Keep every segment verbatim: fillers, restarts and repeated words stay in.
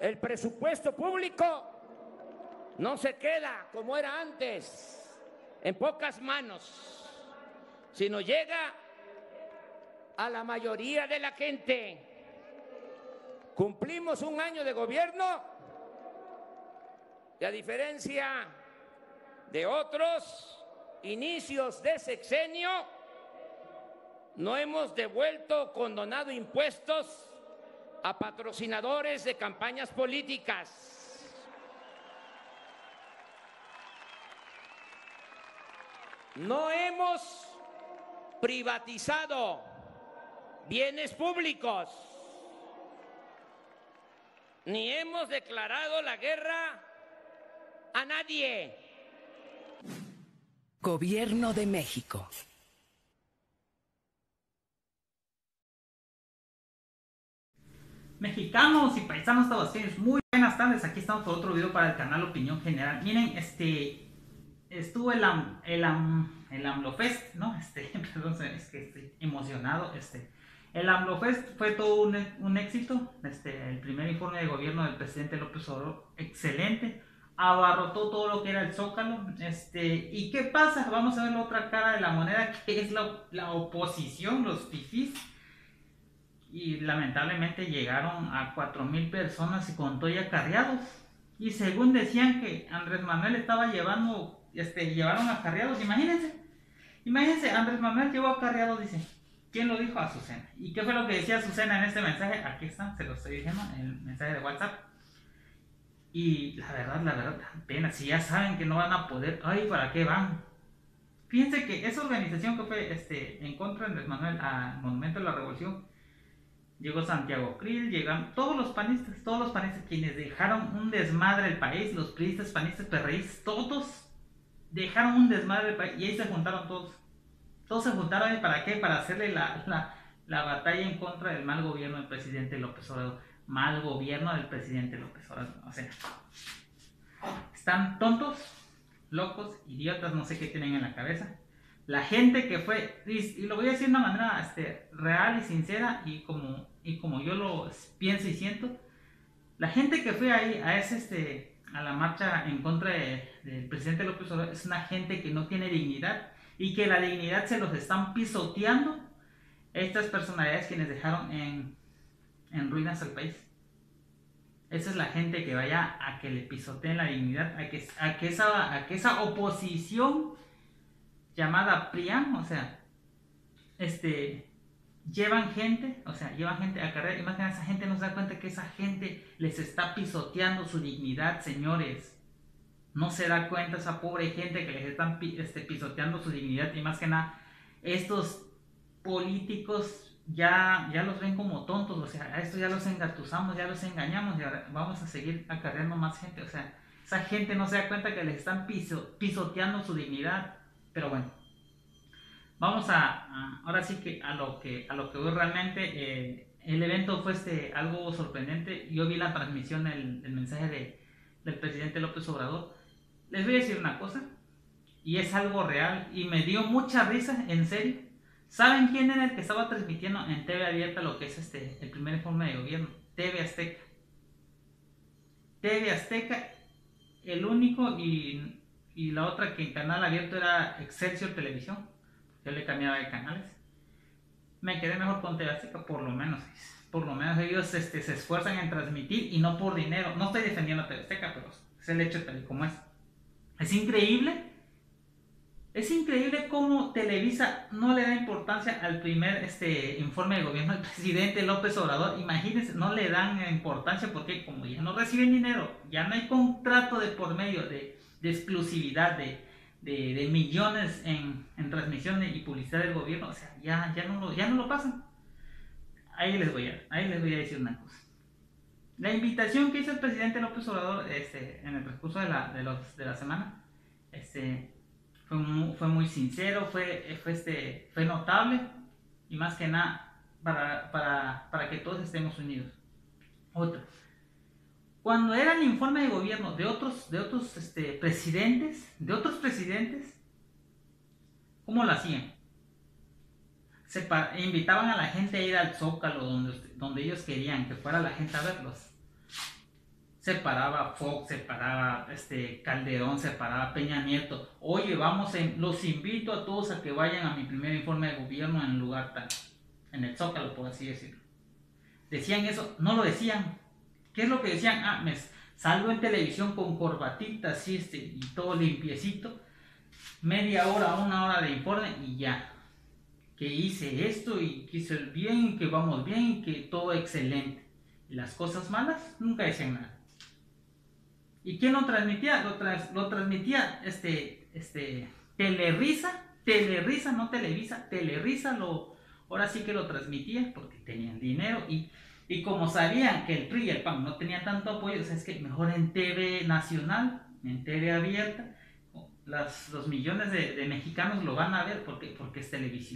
el presupuesto público no se queda como era antes, en pocas manos, sino llega a la mayoría de la gente. Cumplimos un año de gobierno y, a diferencia de otros inicios de sexenio, no hemos devuelto o condonado impuestos a patrocinadores de campañas políticas. No hemos privatizado bienes públicos, ni hemos declarado la guerra a nadie. Gobierno de México. Mexicanos y paisanos tabasqueños, muy buenas tardes. Aquí estamos por otro video para el canal Opinión General. Miren, este estuvo el Am, el Am, el AMLOFest, ¿no? Este, perdón, es que estoy emocionado. Este, el AMLOFest fue todo un, un éxito. Este, el primer informe de gobierno del presidente López Obrador, excelente. Abarrotó todo lo que era el Zócalo. Este, ¿y qué pasa? Vamos a ver la otra cara de la moneda, que es la, la oposición, los fifís. Y lamentablemente llegaron a cuatro mil personas y con todo y acarreados. Y según decían que Andrés Manuel estaba llevando, este, llevaron acarreados. Imagínense, imagínense, Andrés Manuel llevó acarreados, dice. ¿Quién lo dijo? Azucena. ¿Y qué fue lo que decía Azucena en este mensaje? Aquí está, se lo estoy diciendo, el mensaje de WhatsApp. Y la verdad, la verdad, pena, si ya saben que no van a poder, ay, ¿para qué van? Fíjense que esa organización que fue este, en contra de Andrés Manuel al Monumento de la Revolución, llegó Santiago Krill, llegan todos los panistas, todos los panistas quienes dejaron un desmadre el país, los priistas, panistas, perreístas, todos dejaron un desmadre el país y ahí se juntaron todos. Todos se juntaron, ¿para qué? Para hacerle la, la, la batalla en contra del mal gobierno del presidente López Obrador. Mal gobierno del presidente López Obrador. O sea, están tontos, locos, idiotas, no sé qué tienen en la cabeza. La gente que fue, y, y lo voy a decir de una manera este, real y sincera y como, y como yo lo pienso y siento, la gente que fue ahí a, ese, este, a la marcha en contra de, del presidente López Obrador es una gente que no tiene dignidad y que la dignidad se los están pisoteando estas personalidades quienes dejaron en, en ruinas al país. Esa es la gente que vaya a que le pisoteen la dignidad, a que, a que, esa, a que esa oposición llamada PRIAN, o sea, este, llevan gente, o sea, llevan gente a carrera, y más que nada esa gente no se da cuenta que esa gente les está pisoteando su dignidad, señores. No se da cuenta esa pobre gente que les están este, pisoteando su dignidad, y más que nada, estos políticos ya, ya los ven como tontos, o sea, a estos ya los engatusamos, ya los engañamos, y ahora vamos a seguir acarreando más gente, o sea, esa gente no se da cuenta que les están piso, pisoteando su dignidad. Pero bueno, vamos a, a ahora sí que a lo que a lo que voy realmente. Eh, el evento fue este, algo sorprendente. Yo vi la transmisión, el, el mensaje de, del presidente López Obrador. Les voy a decir una cosa, y es algo real, y me dio mucha risa, en serio. ¿Saben quién era el que estaba transmitiendo en T V abierta lo que es este el primer informe de gobierno? T V Azteca. T V Azteca, el único, y... y la otra que en canal abierto era Excelsior Televisión. Yo le cambiaba de canales. Me quedé mejor con T V Azteca, por lo menos. Por lo menos ellos este, se esfuerzan en transmitir y no por dinero. No estoy defendiendo a T V Azteca, pero es el hecho tal y como es. Es increíble. Es increíble cómo Televisa no le da importancia al primer este, informe de gobierno del presidente López Obrador. Imagínense, no le dan importancia porque como ya no reciben dinero, ya no hay contrato de por medio de... de exclusividad, de, de, de millones en, en transmisiones y publicidad del gobierno, o sea, ya, ya, no lo, ya no lo pasan. Ahí les, voy a, ahí les voy a decir una cosa. La invitación que hizo el presidente López Obrador este, en el transcurso de la, de los, de la semana este, fue, muy, fue muy sincero, fue, fue, este, fue notable y más que nada para, para, para que todos estemos unidos. Otra. Cuando era el informe de gobierno de otros, de otros este, presidentes, de otros presidentes, ¿cómo lo hacían? Se invitaban a la gente a ir al Zócalo donde, donde ellos querían que fuera la gente a verlos. Se paraba Fox, se paraba este, Calderón, se paraba Peña Nieto. Oye, vamos, en, los invito a todos a que vayan a mi primer informe de gobierno en el lugar tal, en el Zócalo, por así decirlo. Decían eso, no lo decían. ¿Qué es lo que decían? Ah, me salgo en televisión con corbatita, así este, y todo limpiecito. Media hora, una hora de informe y ya. Que hice esto y que hice el bien, que vamos bien y que todo excelente. Y las cosas malas nunca decían nada. ¿Y quién lo transmitía? Lo, tras, lo transmitía este, este, Telerisa, Telerisa, no Televisa, Telerisa lo, ahora sí que lo transmitía porque tenían dinero y, y como sabían que el P R I y el P A N no tenían tanto apoyo, o sea, es que mejor en T V nacional, en T V abierta, las, los millones de, de mexicanos lo van a ver porque, porque es televisión.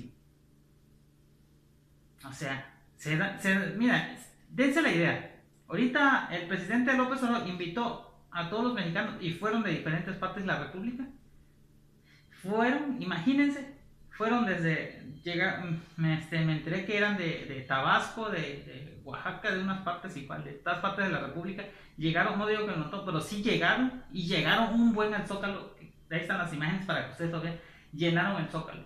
O sea, se da, se, mira, dense la idea. Ahorita el presidente López Obrador invitó a todos los mexicanos y fueron de diferentes partes de la República. Fueron, imagínense, fueron desde, llegar, me, este, me enteré que eran de, de Tabasco, de, de Oaxaca, de unas partes igual, de todas partes de la República. Llegaron, no digo que no, pero sí llegaron y llegaron un buen al Zócalo. Ahí están las imágenes para que ustedes lo vean. Llenaron el Zócalo.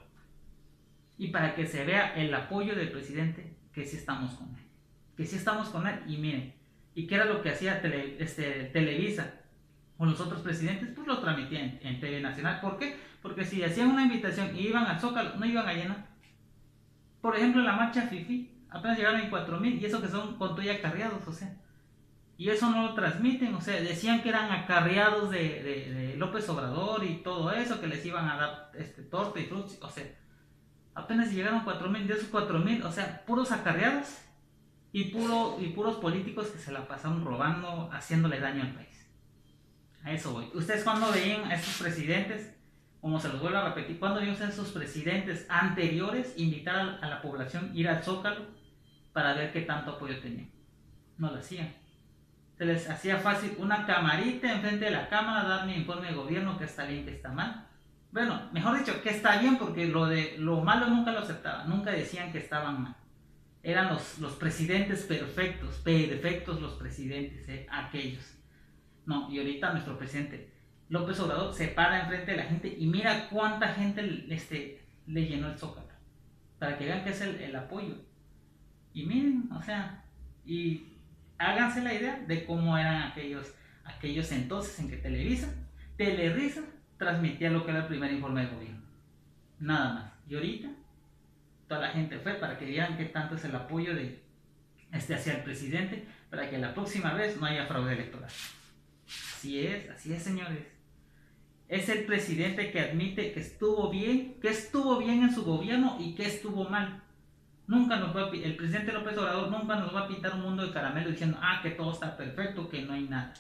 Y para que se vea el apoyo del presidente, que sí estamos con él. Que sí estamos con él. Y miren, ¿y qué era lo que hacía tele, este, Televisa o los otros presidentes? Pues lo transmitían en, en T V Nacional. ¿Por qué? Porque si hacían una invitación y iban al Zócalo, no iban a llenar. Por ejemplo, la marcha FIFI, apenas llegaron en cuatro mil y eso que son con todo y acarreados, o sea. Y eso no lo transmiten, o sea, decían que eran acarreados de, de, de López Obrador y todo eso, que les iban a dar este, torta y frutos, o sea. Apenas llegaron cuatro mil, de esos cuatro mil, o sea, puros acarreados. Y, puro, y puros políticos que se la pasaron robando, haciéndole daño al país. A eso voy. ¿Ustedes cuando veían a estos presidentes, como se los vuelvo a repetir, cuando veían a esos presidentes anteriores invitar a, a la población a ir al Zócalo para ver qué tanto apoyo tenían? No lo hacían. Se les hacía fácil una camarita enfrente de la cámara, dar mi informe de gobierno, que está bien, que está mal. Bueno, mejor dicho, que está bien, porque lo, de, lo malo nunca lo aceptaban, nunca decían que estaban mal. Eran los, los presidentes perfectos, perfectos los presidentes, ¿eh? Aquellos. No, y ahorita nuestro presidente López Obrador se para enfrente de la gente y mira cuánta gente este, le llenó el Zócalo. Para que vean que es el, el apoyo. Y miren, o sea, y háganse la idea de cómo eran aquellos, aquellos entonces en que Televisa, Telerisa, transmitía lo que era el primer informe de gobierno. Nada más. Y ahorita toda la gente fue para que vieran qué tanto es el apoyo de este hacia el presidente, para que la próxima vez no haya fraude electoral. Así es, así es, señores. Es el presidente que admite que estuvo bien, que estuvo bien en su gobierno y que estuvo mal. Nunca nos va a, el presidente López Obrador nunca nos va a pintar un mundo de caramelo diciendo, ah, que todo está perfecto, que no hay nada.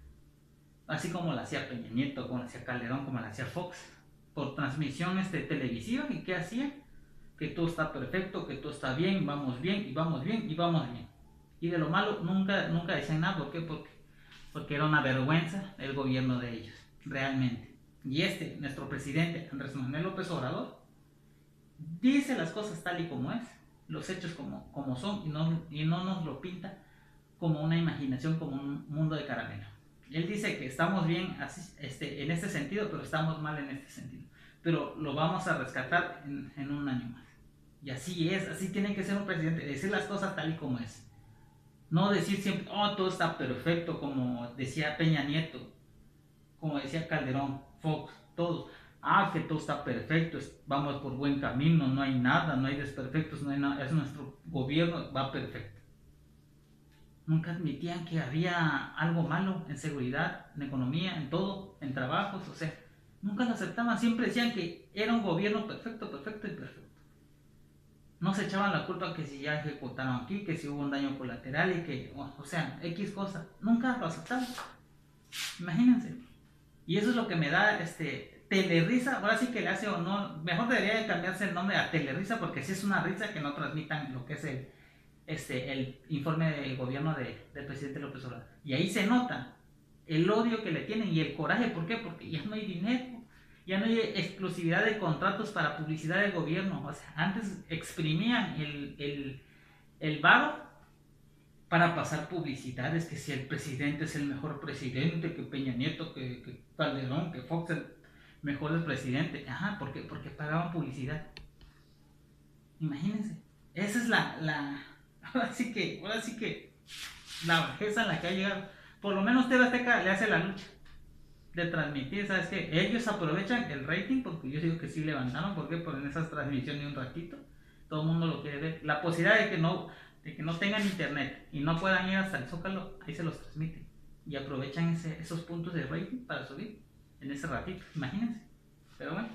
Así como lo hacía Peña Nieto, como lo hacía Calderón, como lo hacía Fox, por transmisión este, televisiva. ¿Y qué hacía? Que todo está perfecto, que todo está bien, vamos bien, y vamos bien, y vamos bien. Y de lo malo nunca, nunca decían nada. ¿Por qué? Porque, porque era una vergüenza el gobierno de ellos, realmente. Y este, nuestro presidente Andrés Manuel López Obrador, dice las cosas tal y como es, los hechos como, como son, y no, y no nos lo pinta como una imaginación, como un mundo de caramelo. Él dice que estamos bien así, este, en este sentido, pero estamos mal en este sentido. Pero lo vamos a rescatar en, en un año más. Y así es, así tiene que ser un presidente, decir las cosas tal y como es. No decir siempre, oh, todo está perfecto, como decía Peña Nieto, como decía Calderón, Fox, todos. Ah, que todo está perfecto, vamos por buen camino, no hay nada, no hay desperfectos, no hay nada, es nuestro gobierno, va perfecto. Nunca admitían que había algo malo en seguridad, en economía, en todo, en trabajos, o sea, nunca lo aceptaban, siempre decían que era un gobierno perfecto, perfecto y perfecto. No se echaban la culpa que si ya ejecutaron aquí, que si hubo un daño colateral y que, o, o sea, X cosa, nunca lo aceptaban. Imagínense. Y eso es lo que me da este Telerisa, ahora sí que le hace honor, mejor debería de cambiarse el nombre a Telerisa, porque si es una risa que no transmitan lo que es el, este, el informe del gobierno de, del presidente López Obrador. Y ahí se nota el odio que le tienen y el coraje. ¿Por qué? Porque ya no hay dinero. Ya no hay exclusividad de contratos para publicidad del gobierno. O sea, antes exprimían el, el, el varo para pasar publicidades, que si el presidente es el mejor presidente, que Peña Nieto, que, que Calderón, que Fox el mejor del presidente. Ajá, ¿por qué? Porque pagaban publicidad. Imagínense, esa es la, la, ahora sí que, ahora sí que, la bajeza en la que ha llegado. Por lo menos T V Azteca le hace la lucha de transmitir, ¿sabes qué? Ellos aprovechan el rating, porque yo digo que sí levantaron, ¿por qué? Porque en esas transmisiones un ratito, todo el mundo lo quiere ver. La posibilidad de que no, de que no tengan internet y no puedan ir hasta el Zócalo, ahí se los transmiten. Y aprovechan ese, esos puntos de rating para subir en ese ratito, imagínense. Pero bueno.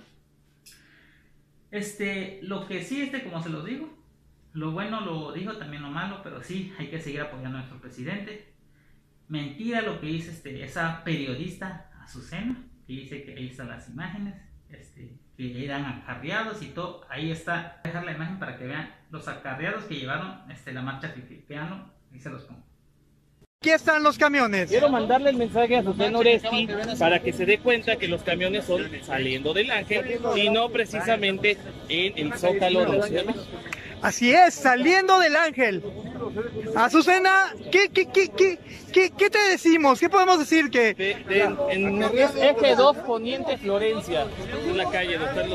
Este, lo que sí, este, como se los digo, lo bueno lo dijo, también lo malo, pero sí, hay que seguir apoyando a nuestro presidente. Mentira lo que dice este, esa periodista Azucena, que dice que ahí están las imágenes, este, que eran acarreados y todo. Ahí está, voy a dejar la imagen para que vean los acarreados que llevaron este, la marcha FIFI. Veanlo, ahí se los pongo. Aquí están los camiones. Quiero mandarle el mensaje a Azucena Oresti para que se dé cuenta que los camiones son saliendo del Ángel y no precisamente en el Zócalo de la Ciudad de México. Así es, saliendo del Ángel. Azucena, ¿qué, qué, qué, qué, qué, qué te decimos? ¿Qué podemos decir? Que De, de, en eje dos Poniente Florencia, en la calle de Carlos.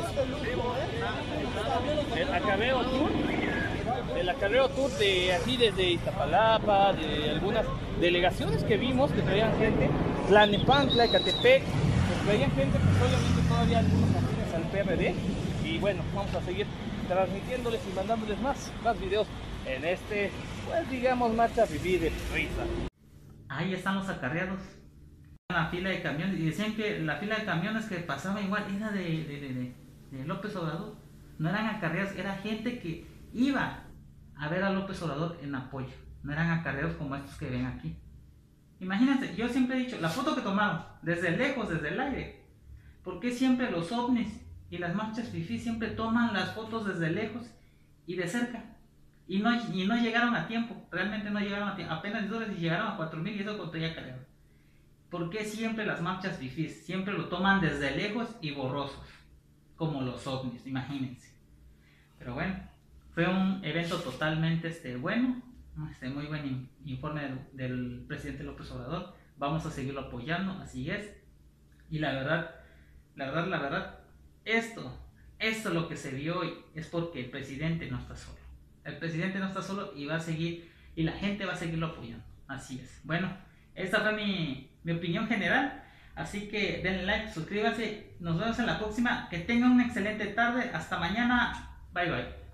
El Acarreo Tour, el Acarreo Tour de aquí desde Iztapalapa, de algunas delegaciones que vimos que traían gente, Tlalnepantla, Ecatepec, que traían gente, pues obviamente todavía algunos afines al P R D. Y bueno, vamos a seguir transmitiéndoles y mandándoles más, más videos en este, pues digamos, marcha FIFI de risa. Ahí están los acarreados, la fila de camiones, y decían que la fila de camiones que pasaba igual era de, de, de, de, de López Obrador. No eran acarreados, era gente que iba a ver a López Obrador en apoyo. No eran acarreados como estos que ven aquí. Imagínense, yo siempre he dicho, la foto que tomaron, desde lejos, desde el aire. ¿Por qué siempre los ovnis y las marchas FIFI siempre toman las fotos desde lejos y de cerca? Y no, y no llegaron a tiempo, realmente no llegaron a tiempo, apenas dos veces llegaron a cuatro mil y eso con todo ya cargado. ¿Por qué siempre las marchas FIFI siempre lo toman desde lejos y borrosos? Como los ovnis, imagínense. Pero bueno, fue un evento totalmente este, bueno, este, muy buen in, informe del, del presidente López Obrador. Vamos a seguirlo apoyando, así es. Y la verdad, la verdad, la verdad, esto, esto lo que se vio hoy es porque el presidente no está solo. El presidente no está solo y va a seguir, y la gente va a seguirlo apoyando. Así es. Bueno, esta fue mi, mi opinión general. Así que denle like, suscríbanse. Nos vemos en la próxima. Que tengan una excelente tarde. Hasta mañana. Bye bye.